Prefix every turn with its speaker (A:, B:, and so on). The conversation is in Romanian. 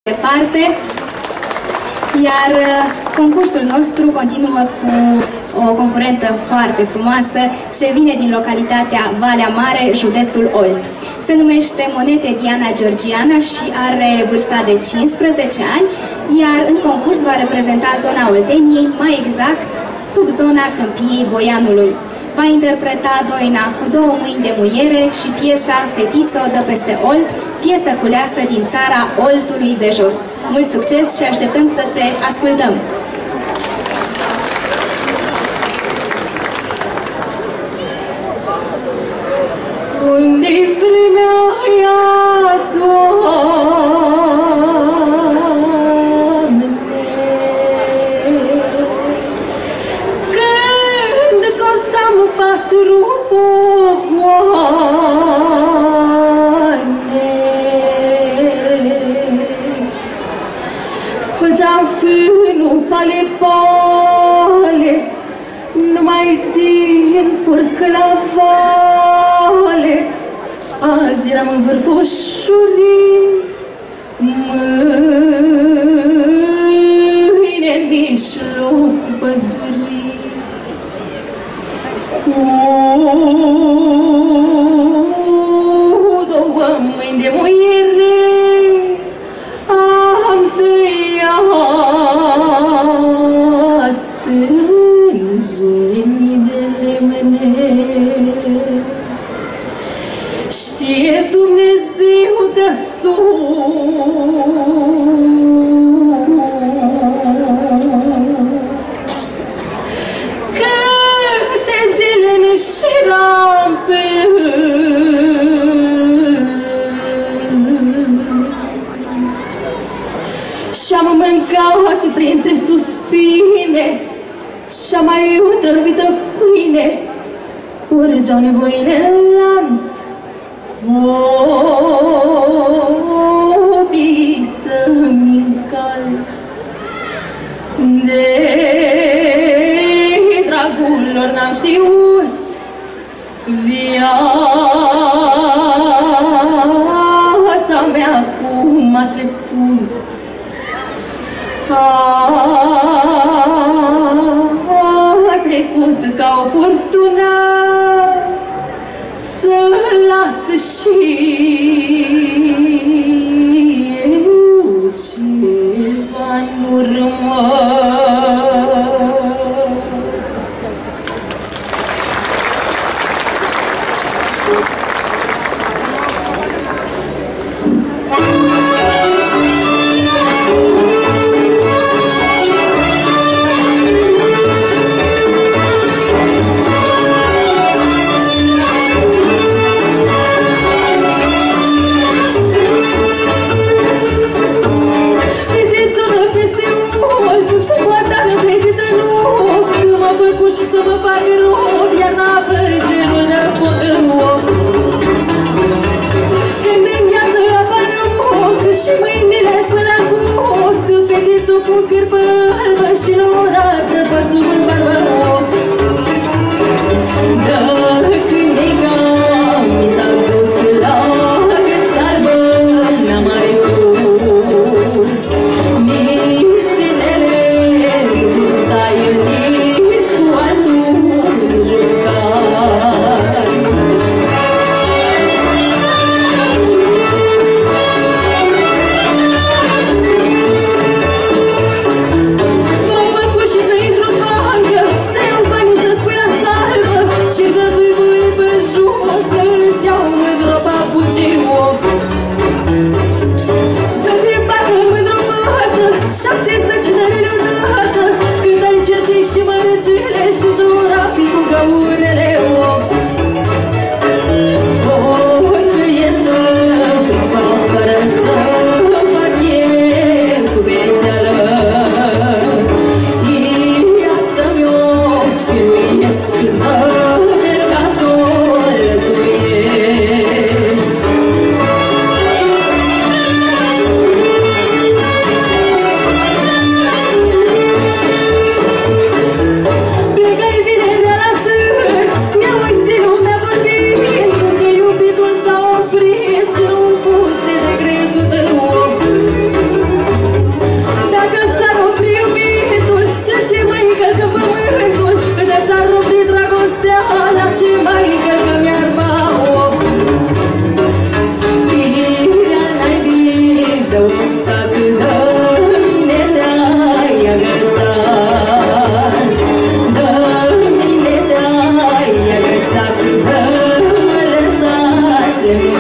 A: departe. Iar concursul nostru continuă cu o concurentă foarte frumoasă ce vine din localitatea Valea Mare, județul Olt. Se numește Monete Diana Georgiana și are vârsta de 15 ani, iar în concurs va reprezenta zona Olteniei, mai exact sub zona Câmpiei Boianului. Va interpreta Doina cu două mâini de muiere și piesa Fetițo dă peste Olt, piesă culeasă din țara Oltului de jos. Mult succes și așteptăm să te ascultăm!
B: Unde-i vremea aia, Doamne, când cosam patru popoane, făceam fânul pale-pale, numai din furcă la vale. Azi eram în vârfoșurii, mâine în mijlocul pădurii. Cu două mâini de muiere am tăiat stânjenii de lemne. Știe Dumnezeu de sus câte zile ne șeram pe îns și-am mâncat printre suspine și-am mai otrăvită pâine, urgeau nevoile în lanț, cobii să-mi încalț. De dragul lor n-am știut, viața mea cum a trecut. A trecut ca o furtună, să las și eu ceva în urmă. Să mă fac rob, iar n-apă cerul de foc în ochi. Când în viață apar loc și mâinile până în copt, fetițul cu cârpă albă și odată păsul în barbă în ochi. Dar când e cam, mi s-a dus la gât albă, n-am mai pus nici inele, nu putai nici cu atunci jucai. M-am făcut și să intru în bancă, să iau banii să-ți pui la salvă și dă-i voi pe jos, să-ți iau mândră papucii ochi. Să te bată mândră mătă, 70 de lei odată, când ai cercei și mărăcile și ciorapii cu găurele ochi. O să ies că câțiva fără să fac eu cu vedeală. Ia să-mi ofiuiesc zăbel ca s-o lățuiesc. Plecai vinerea la târg, Thank you.